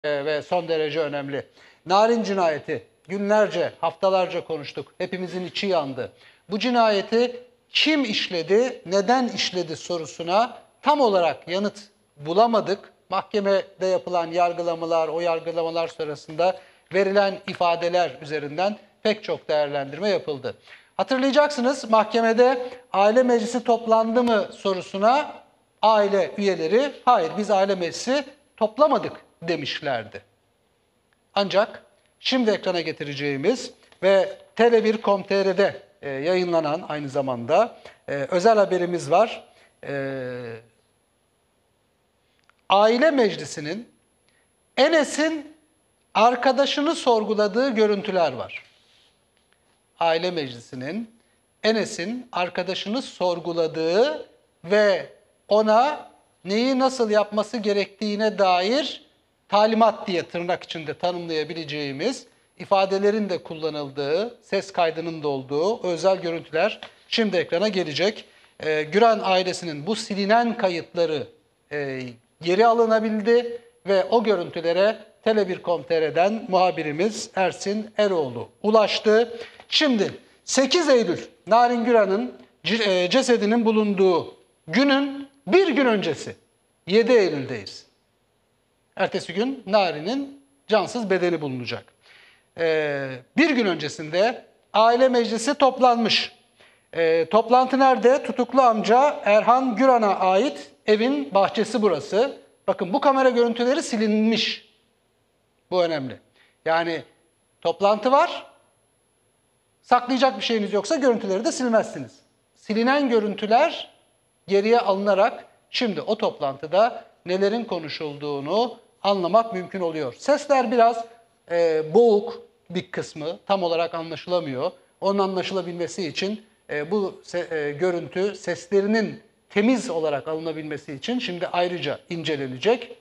ve son derece önemli. Narin cinayeti günlerce, haftalarca konuştuk. Hepimizin içi yandı. Bu cinayeti kim işledi, neden işledi sorusuna tam olarak yanıt bulamadık. Mahkemede yapılan yargılamalar, o yargılamalar sırasında verilen ifadeler üzerinden pek çok değerlendirme yapıldı. Hatırlayacaksınız, mahkemede aile meclisi toplandı mı sorusuna aile üyeleri hayır biz aile meclisi toplamadık demişlerdi. Ancak şimdi ekrana getireceğimiz ve Tele1.com.tr'de yayınlanan aynı zamanda özel haberimiz var. Aile meclisinin Enes'in arkadaşını sorguladığı görüntüler var. Aile meclisinin Enes'in arkadaşını sorguladığı ve ona neyi nasıl yapması gerektiğine dair talimat diye tırnak içinde tanımlayabileceğimiz ifadelerin de kullanıldığı, ses kaydının da olduğu özel görüntüler şimdi ekrana gelecek. Güran ailesinin bu silinen kayıtları geri alınabildi ve o görüntülere Tele1.com.tr'den muhabirimiz Ersin Eroğlu ulaştı. Şimdi 8 Eylül Narin Güran'ın cesedinin bulunduğu günün bir gün öncesi 7 Eylül'deyiz. Ertesi gün Narin'in cansız bedeni bulunacak. Bir gün öncesinde aile meclisi toplanmış. Toplantı nerede? Tutuklu amca Erhan Güran'a ait evin bahçesi burası. Bakın bu kamera görüntüleri silinmiş. Bu önemli. Yani toplantı var. Saklayacak bir şeyiniz yoksa görüntüleri de silmezsiniz. Silinen görüntüler geriye alınarak şimdi o toplantıda nelerin konuşulduğunu anlamak mümkün oluyor. Sesler biraz boğuk bir kısmı tam olarak anlaşılamıyor. Onun anlaşılabilmesi için bu görüntü seslerinin temiz olarak alınabilmesi için şimdi ayrıca incelenecek.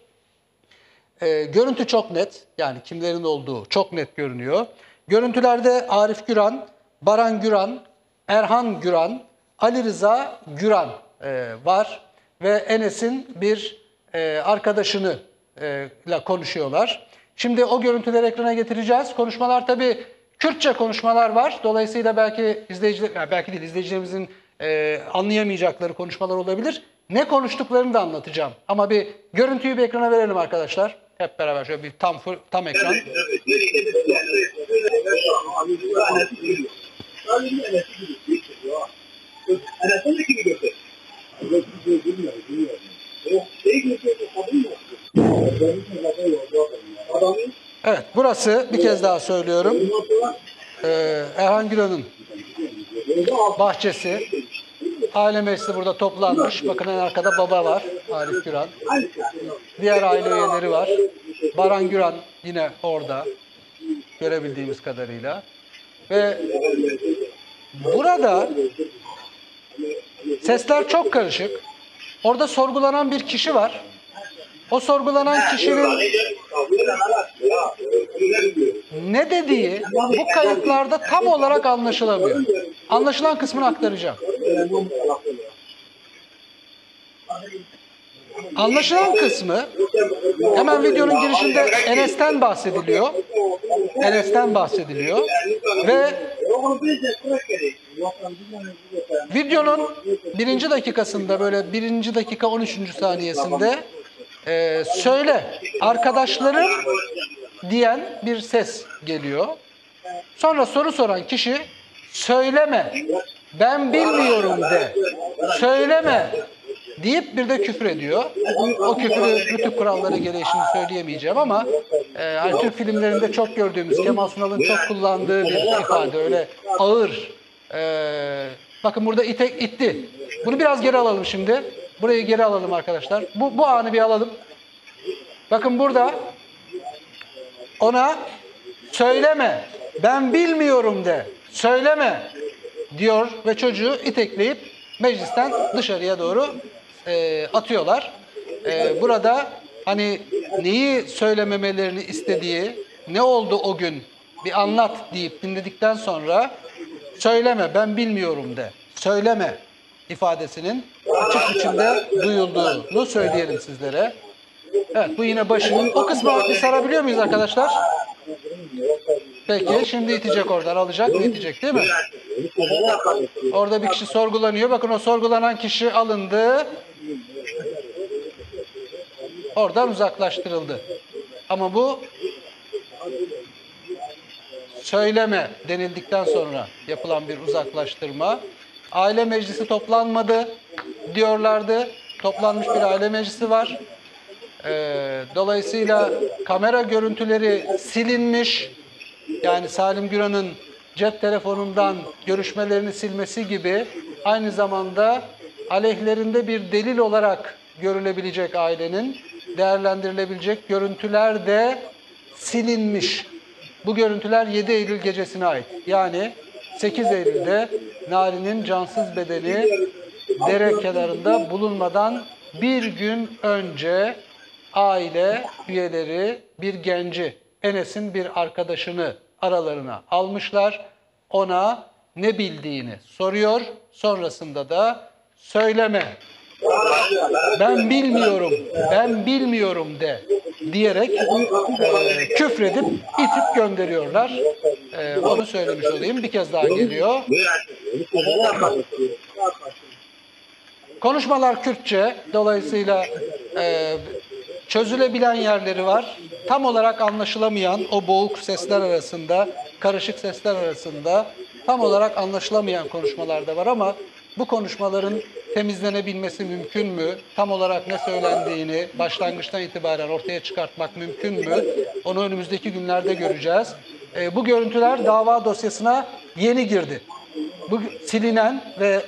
Görüntü çok net, yani kimlerin olduğu çok net görünüyor. Görüntülerde Arif Güran, Baran Güran, Erhan Güran, Ali Rıza Güran var ve Enes'in bir arkadaşını ile konuşuyorlar. Şimdi o görüntüleri ekrana getireceğiz. Konuşmalar tabii Kürtçe konuşmalar var. Dolayısıyla belki izleyicilerimizin anlayamayacakları konuşmalar olabilir. Ne konuştuklarını da anlatacağım. Ama bir görüntüyü bir ekrana verelim arkadaşlar. Hep beraber şöyle bir tam ekran. Evet, burası bir kez daha söylüyorum. Erhan Güran'ın bahçesi. Aile meclisi burada toplanmış. Bakın en arkada baba var, Arif Güran. Diğer aile üyeleri var. Baran Güran yine orada, görebildiğimiz kadarıyla. Ve burada sesler çok karışık. Orada sorgulanan bir kişi var. O sorgulanan kişinin ne dediği bu kayıtlarda tam olarak anlaşılamıyor. Anlaşılan kısmını aktaracağım. Anlaşılan kısmı hemen videonun girişinde Enes'ten bahsediliyor. Enes'ten bahsediliyor ve videonun birinci dakikasında böyle birinci dakika 13. saniyesinde söyle arkadaşlarım diyen bir ses geliyor. Sonra soru soran kişi söyleme ben bilmiyorum de söyleme deyip bir de küfür ediyor. O küfürü rütük kuralları gereği şimdi söyleyemeyeceğim ama hani Türk filmlerinde çok gördüğümüz Kemal Sunal'ın çok kullandığı bir ifade öyle ağır. Bakın burada itti. Bunu biraz geri alalım şimdi. Burayı geri alalım arkadaşlar. Bu anı bir alalım. Bakın burada ona söyleme ben bilmiyorum de söyleme diyor ve çocuğu itekleyip meclisten dışarıya doğru atıyorlar. Burada hani neyi söylememelerini istediği, ne oldu o gün bir anlat deyip dinledikten sonra söyleme ben bilmiyorum de söyleme ifadesinin açık biçimde duyulduğunu söyleyelim sizlere. Evet, bu yine başının. O kısmı bir sarabiliyor muyuz arkadaşlar? Peki, şimdi itecek oradan, alacak ve itecek değil mi? Orada bir kişi sorgulanıyor. Bakın o sorgulanan kişi alındı. Oradan uzaklaştırıldı. Ama bu söyleme denildikten sonra yapılan bir uzaklaştırma. Aile meclisi toplanmadı diyorlardı. Toplanmış bir aile meclisi var. Dolayısıyla kamera görüntüleri silinmiş. Yani Salim Güran'ın cep telefonundan görüşmelerini silmesi gibi aynı zamanda aleyhlerinde bir delil olarak görülebilecek ailenin değerlendirilebilecek görüntüler de silinmiş. Bu görüntüler 7 Eylül gecesine ait. Yani 8 Eylül'de Nari'nin cansız bedeni dere kenarında bulunmadan bir gün önce aile üyeleri bir genci, Enes'in bir arkadaşını aralarına almışlar. Ona ne bildiğini soruyor. Sonrasında da söyleme, ben bilmiyorum, ben bilmiyorum de diyerek küfredip itip gönderiyorlar. Onu söylemiş olayım. Bir kez daha geliyor. Konuşmalar Kürtçe, dolayısıyla çözülebilen yerleri var. Tam olarak anlaşılamayan o boğuk sesler arasında, karışık sesler arasında tam olarak anlaşılamayan konuşmalar da var ama bu konuşmaların temizlenebilmesi mümkün mü? Tam olarak ne söylendiğini başlangıçtan itibaren ortaya çıkartmak mümkün mü? Onu önümüzdeki günlerde göreceğiz. Bu görüntüler dava dosyasına yeni girdi. Bu silinen ve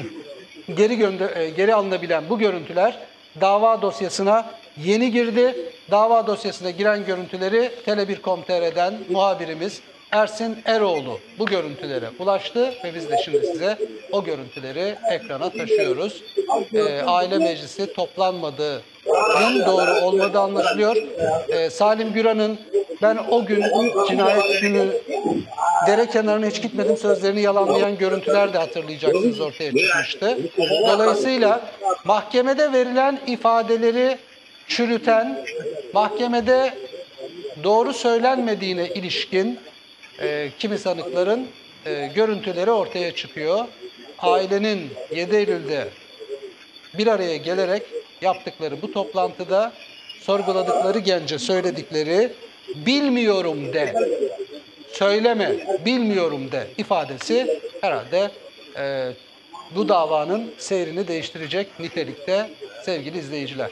geri alınabilen bu görüntüler dava dosyasına yeni girdi. Dava dosyasına giren görüntüleri Tele1.com.tr'den muhabirimiz Ersin Eroğlu bu görüntülere ulaştı ve biz de şimdi size o görüntüleri ekrana taşıyoruz. Aile meclisi toplanmadığının doğru olmadığı anlaşılıyor. Salim Güran'ın ben o gün cinayet günü dere kenarına hiç gitmedim sözlerini yalanlayan görüntüler de hatırlayacaksınız ortaya çıkmıştı. Dolayısıyla mahkemede verilen ifadeleri çürüten, mahkemede doğru söylenmediğine ilişkin kimi sanıkların görüntüleri ortaya çıkıyor. Ailenin 7 Eylül'de bir araya gelerek yaptıkları bu toplantıda sorguladıkları gence söyledikleri bilmiyorum de, söyleme, bilmiyorum de ifadesi herhalde bu davanın seyrini değiştirecek nitelikte sevgili izleyiciler.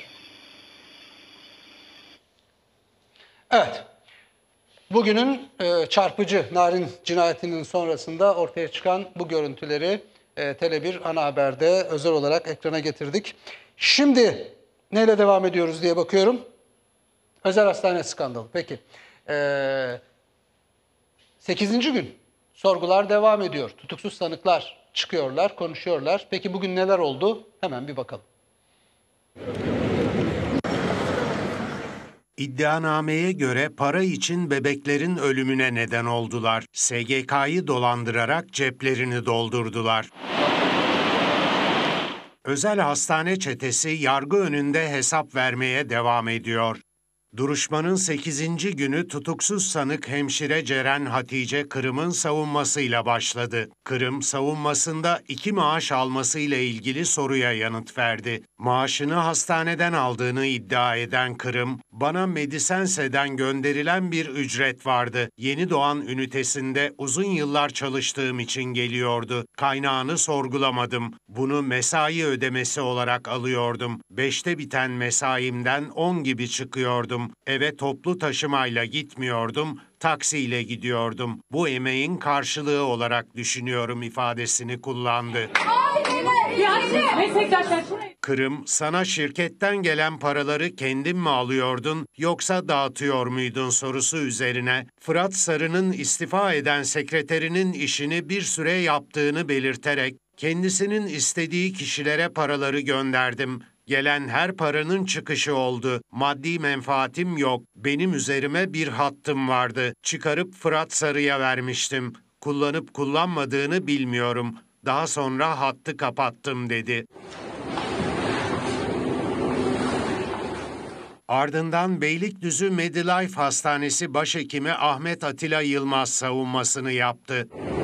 Evet, bugünün çarpıcı Narin cinayetinin sonrasında ortaya çıkan bu görüntüleri Tele1 Ana Haber'de özel olarak ekrana getirdik. Şimdi neyle devam ediyoruz diye bakıyorum. Özel hastane skandalı. Peki. 8. gün sorgular devam ediyor. Tutuksuz sanıklar çıkıyorlar, konuşuyorlar. Peki bugün neler oldu? Hemen bir bakalım. İddianameye göre para için bebeklerin ölümüne neden oldular. SGK'yı dolandırarak ceplerini doldurdular. Özel hastane çetesi yargı önünde hesap vermeye devam ediyor. Duruşmanın 8. günü tutuksuz sanık hemşire Ceren Hatice Kırım'ın savunmasıyla başladı. Kırım, savunmasında 2 maaş almasıyla ilgili soruya yanıt verdi. Maaşını hastaneden aldığını iddia eden Kırım, bana Medisense'den gönderilen bir ücret vardı. Yeni doğan ünitesinde uzun yıllar çalıştığım için geliyordu. Kaynağını sorgulamadım. Bunu mesai ödemesi olarak alıyordum. 5'te biten mesaimden 10 gibi çıkıyordum. Eve toplu taşımayla gitmiyordum, taksiyle gidiyordum. Bu emeğin karşılığı olarak düşünüyorum ifadesini kullandı. Kırım, sana şirketten gelen paraları kendin mi alıyordun yoksa dağıtıyor muydun sorusu üzerine Fırat Sarı'nın istifa eden sekreterinin işini bir süre yaptığını belirterek kendisinin istediği kişilere paraları gönderdim. Gelen her paranın çıkışı oldu. Maddi menfaatim yok. Benim üzerime bir hattım vardı. Çıkarıp Fırat Sarı'ya vermiştim. Kullanıp kullanmadığını bilmiyorum. Daha sonra hattı kapattım dedi. Ardından Beylikdüzü Medilife Hastanesi Başhekimi Ahmet Atilla Yılmaz savunmasını yaptı.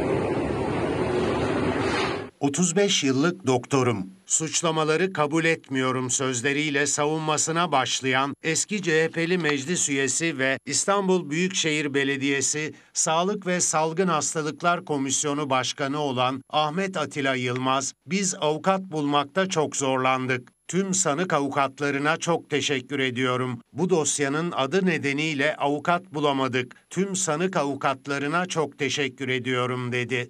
35 yıllık doktorum, suçlamaları kabul etmiyorum sözleriyle savunmasına başlayan eski CHP'li meclis üyesi ve İstanbul Büyükşehir Belediyesi Sağlık ve Salgın Hastalıklar Komisyonu Başkanı olan Ahmet Atilla Yılmaz, "Biz avukat bulmakta çok zorlandık. Tüm sanık avukatlarına çok teşekkür ediyorum. Bu dosyanın adı nedeniyle avukat bulamadık. Tüm sanık avukatlarına çok teşekkür ediyorum," dedi.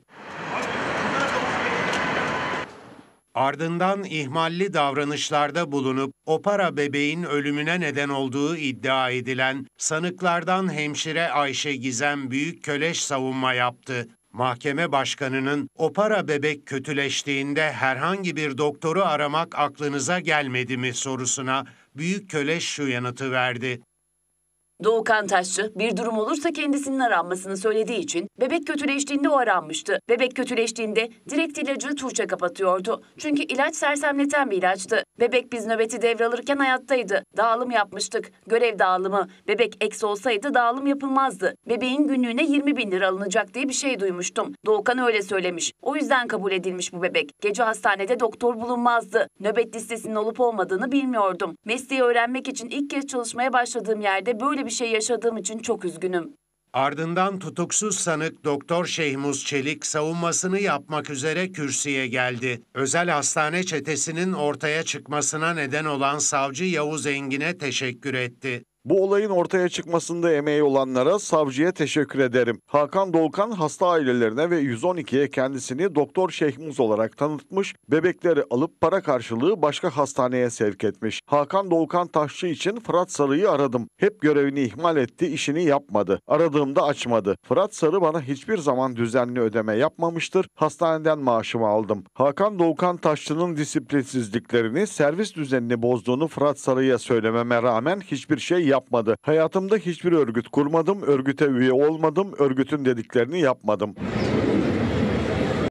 Ardından ihmalli davranışlarda bulunup o para bebeğin ölümüne neden olduğu iddia edilen sanıklardan hemşire Ayşe Gizem Büyükköleş savunma yaptı. Mahkeme başkanının "O para bebek kötüleştiğinde herhangi bir doktoru aramak aklınıza gelmedi mi?" sorusuna Büyükköleş şu yanıtı verdi. Doğukan Taşçı bir durum olursa kendisinin aranmasını söylediği için bebek kötüleştiğinde o aranmıştı. Bebek kötüleştiğinde direkt ilacı Tuğçe kapatıyordu. Çünkü ilaç sersemleten bir ilaçtı. Bebek biz nöbeti devralırken hayattaydı. Dağılım yapmıştık. Görev dağılımı. Bebek eksi olsaydı dağılım yapılmazdı. Bebeğin günlüğüne 20.000 lira alınacak diye bir şey duymuştum. Doğukan öyle söylemiş. O yüzden kabul edilmiş bu bebek. Gece hastanede doktor bulunmazdı. Nöbet listesinin olup olmadığını bilmiyordum. Mesleği öğrenmek için ilk kez çalışmaya başladığım yerde böyle bir şey yaşadığım için çok üzgünüm. Ardından tutuksuz sanık Doktor Şehmuz Çelik savunmasını yapmak üzere kürsüye geldi. Özel hastane çetesinin ortaya çıkmasına neden olan savcı Yavuz Engin'e teşekkür etti. Bu olayın ortaya çıkmasında emeği olanlara, savcıya teşekkür ederim. Hakan Doğukan hasta ailelerine ve 112'ye kendisini Doktor Şehmuz olarak tanıtmış, bebekleri alıp para karşılığı başka hastaneye sevk etmiş. Hakan Doğukan Taşçı için Fırat Sarı'yı aradım. Hep görevini ihmal etti, işini yapmadı. Aradığımda açmadı. Fırat Sarı bana hiçbir zaman düzenli ödeme yapmamıştır. Hastaneden maaşımı aldım. Hakan Doğukan Taşçı'nın disiplinsizliklerini, servis düzenini bozduğunu Fırat Sarı'ya söylememe rağmen hiçbir şey yapmadı. Hayatımda hiçbir örgüt kurmadım, örgüte üye olmadım, örgütün dediklerini yapmadım.